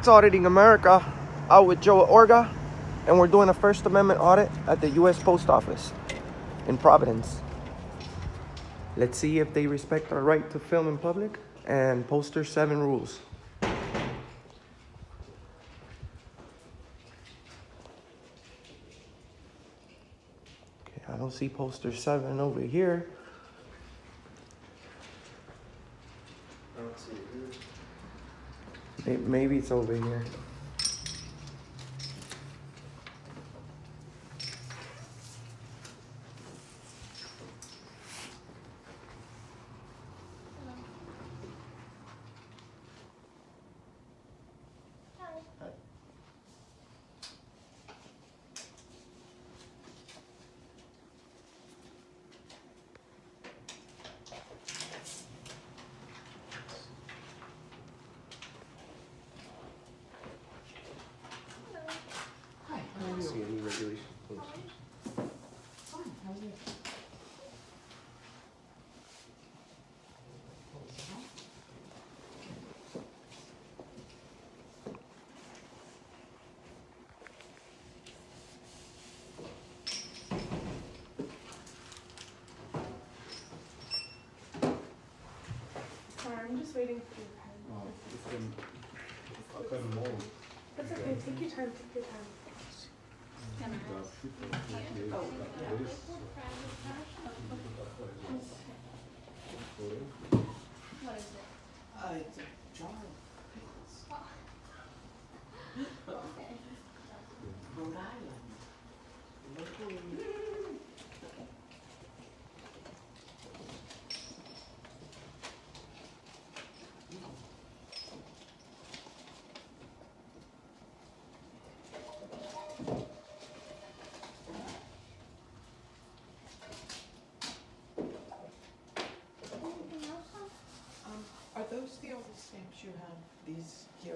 It's Auditing America, out with Joe Orga, and we're doing a First Amendment audit at the US Post Office in Providence. Let's see if they respect our right to film in public and Poster 7 rules. Okay, I don't see Poster 7 over here. I don't see it here. Maybe it's over here. I don't see any regulation posters. Fine, how are you? I'm just waiting for your pen. Oh, it's been, I'll cut them all. That's okay, take your time, take your time. What is it? It's a jar of pickles. Okay. Rhode Island. Locally. Are those the only stamps you have? These here?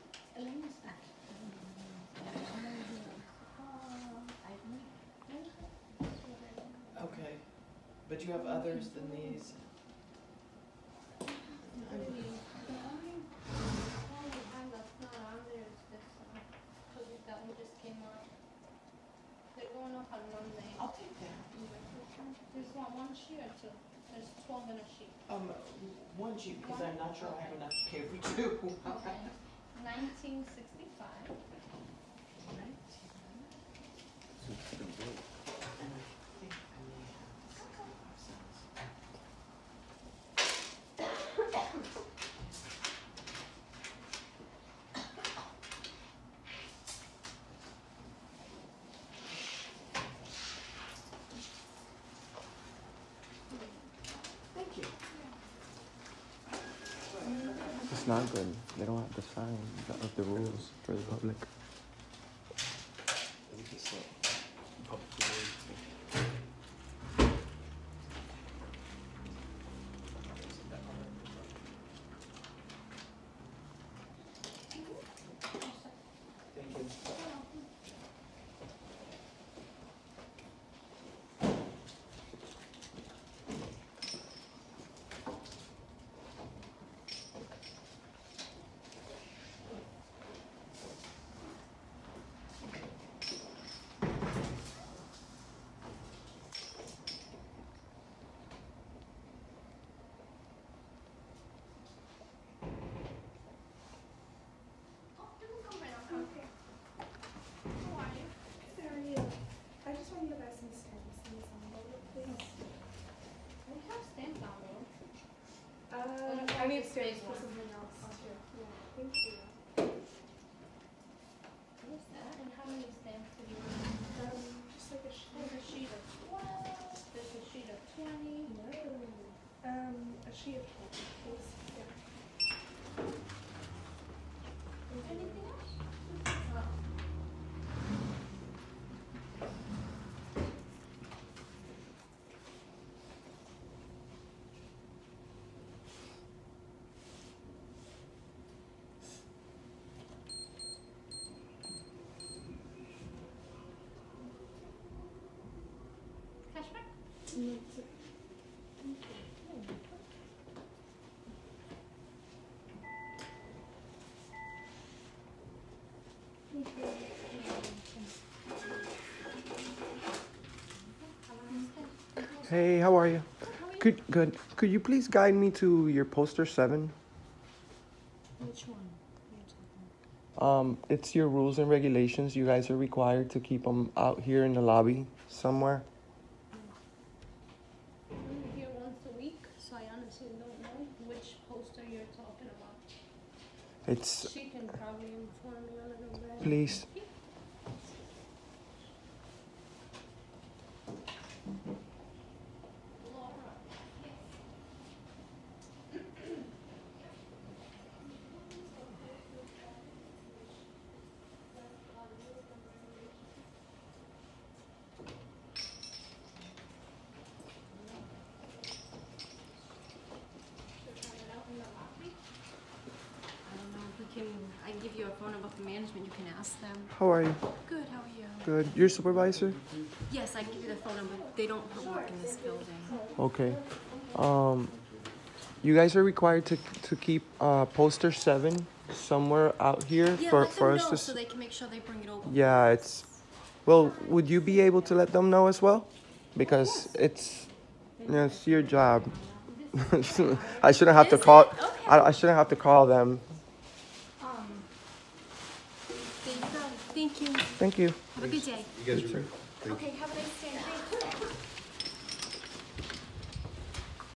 Okay. But you have others than these? I'll take that. There's one sheet or two? There's 12 in a sheet. One sheet, because I'm not sure I have enough to carry two. Okay. 1965. Thank you. It's not good. They don't have the sign of the rules for the public. I need space for something else. Yeah, thank you. What's that? And how many stamps do you need? Just like a sheet. There's a sheet of 12. There's a sheet of 20. No. A sheet of 12, please. Yeah. Anything else? Cashback? No, it's okay. Hey, how are you? Good. Could you please guide me to your poster 7? Which one? It's your rules and regulations. You guys are required to keep them out here in the lobby somewhere. I'm here once a week, so I honestly don't know which poster you're talking about. It's, She can probably inform me a little bit. please. I don't know if we can, I give you a phone number for management, you can ask them. How are you? Good, how are you? Good. Your supervisor? Yes, I give you the phone number. They don't work in this building. Okay. You guys are required to keep poster 7 somewhere out here Yeah, for let them us know to. so they can make sure they bring it over. Yeah, it's. Well, would you be able to let them know as well? Because it's your job. I shouldn't have to Is call. it? Okay. I shouldn't have to call them. Thank you. Thank you. Have a good day. You guys are. Okay, have a nice day.